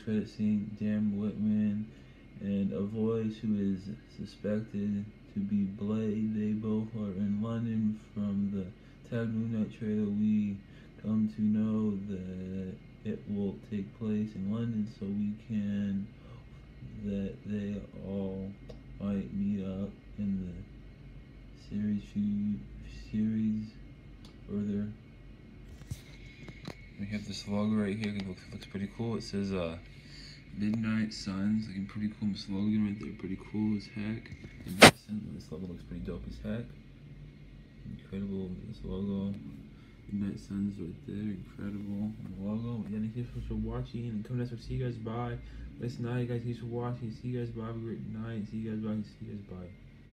credit scene, Dane Whitman and a voice who is suspected to be Blade. They both are in London. From the Tag Moonlight trailer, we come to know that it will take place in London, so we can that they all might meet up in the series further. We have this logo right here. It looks pretty cool. It says Midnight Suns, looking pretty cool. This slogan right there, pretty cool as heck. This logo looks pretty dope as heck. Incredible, this logo. Midnight Suns right there, incredible logo. Yeah, thank you for watching, and come next week. See you guys, bye. Nice night, guys. Thanks for watching. See you guys, bye. Have a great night. See you guys, bye. See you guys, bye.